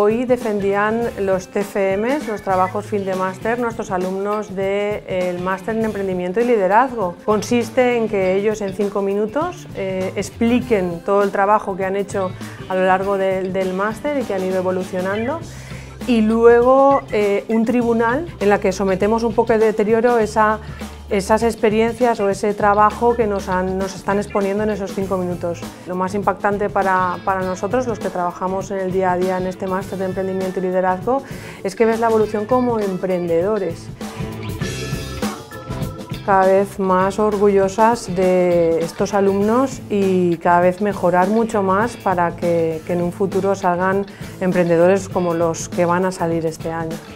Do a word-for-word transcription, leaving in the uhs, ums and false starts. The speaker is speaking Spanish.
hoy defendían los T F Ms, los trabajos fin de máster, nuestros alumnos del máster en emprendimiento y liderazgo. Consiste en que ellos en cinco minutos eh, expliquen todo el trabajo que han hecho a lo largo de, del máster y que han ido evolucionando, y luego eh, un tribunal en la que sometemos un poco de deterioro esa esas experiencias o ese trabajo que nos, han, nos están exponiendo en esos cinco minutos. Lo más impactante para, para nosotros, los que trabajamos en el día a día en este máster de emprendimiento y liderazgo, es que ves la evolución como emprendedores. Cada vez más orgullosas de estos alumnos y cada vez mejorar mucho más para que, que en un futuro salgan emprendedores como los que van a salir este año.